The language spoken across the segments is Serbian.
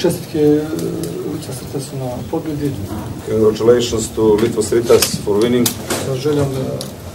Čestitke Litvas Ritas na pobjedi. Congratulations to Litvas Ritas for winning. Sa željom da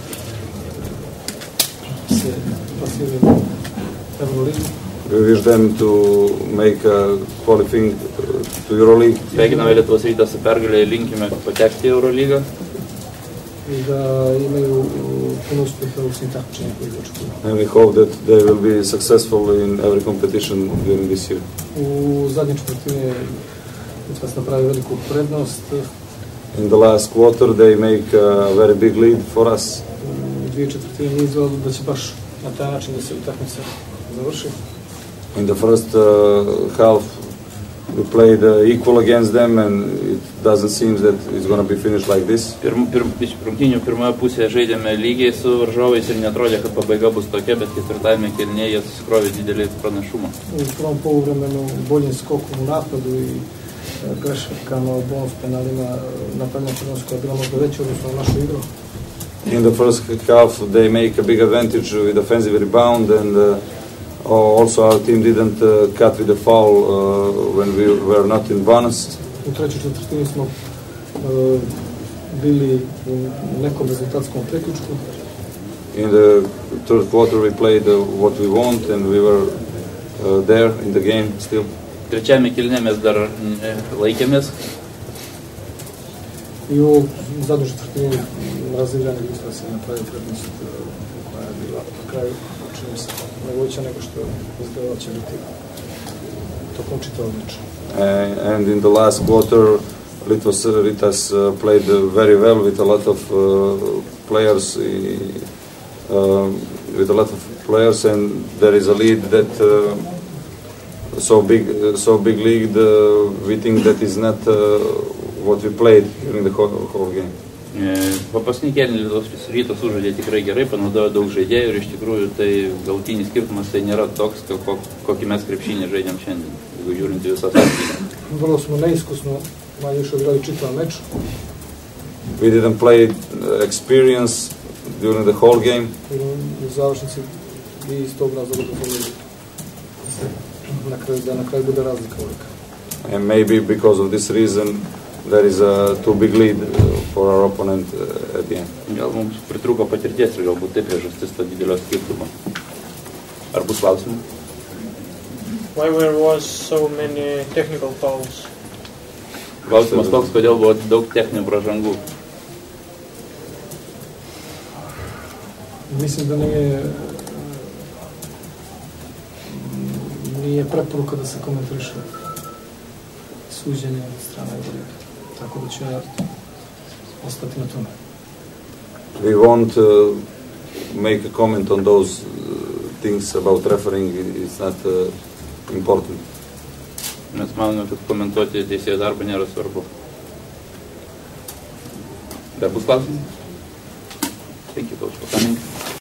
se plasiraju u Euroligu. We wish them to make a qualifying to Euroleague. Sveikiname Lietuvos Rytą su pergalė ir linkime patekti į Eurolygą. I da imaju puno uspjeha u svim takmičenjima koji očekuju. And we hope that they will be successful in every competition during this year. U zadnje četvrtine Litvas napravi veliku prednost. In the last quarter they make a very big lead for us. U dvije četvrtine nije izgledalo da će baš na taj način da se utakmica završi. In the first half we played equal against them and it doesn't seem that it's going to be finished like this. Iš rungtynių pirmoje pusėje žaidėme lygiai su varžovais ir neatrodė, kad pabaiga bus tokia, bet ketvirtajame kėlinyje jie susikrovė didelį pranašumą. U prvom poluvremenu boljim skokom u napadu i greškama u bonus penalima napravljena prednost koja je bila možda veća odnosno na našu igru. In the first half they make a big advantage with offensive rebound and also our team didn't cut with the foul when we were not in bonus. U trećoj četvrtini smo bili u nekom rezultatskom priključku. In the third quarter we played what we want and we were there in the game still. Trečiame kėlinyje mes dar laikėmės. I u zadnjoj četvrtini razigrani Litvas je napravio prednost koja je bila na kraju čini se veća nego što izgledalo će biti tokom čitavog meča. And in the last quarter Litvas Ritas played very well with a lot of players and there is a lead that so big lead we think that is not what we played during the whole game. Po paskutinį kėlinį Lietuvos Rytas sužaidė tikrai gerai, panaudojo daug žaidėjų ir iš tikrųjų tai galutinis skirtumas tai nėra toks, kokį mes krepšinį žaidėm šiandien, jeigu žiūrint į visas rungtynes. Vrlo smo neiskusno manje-više odigrali čitav meč. We didn't play experience during the whole game. U završnici i iz tog razloga dozvolili da na kraju bude razlika velika. And maybe because of this reason there is a too big lead for our opponent at the end. Gal mums pritrūko patirties ir galbūt tai priežastis to didelio skirtumo. Ar bus klausimų? Why there was so many technical fouls? Klausimas toks, kodėl buvo daug techninių pražangų. Mislim da nije preporuka da se komentariše suđenje od strane Euroliga. Tako da ću ja ostati na tome. We won't make a comment on those things about refereeing. It's not important. Mes manome, kad komentuoti teisėjo darbą nėra svarbu. Dar bus klausimų? Thank you, coach, for coming.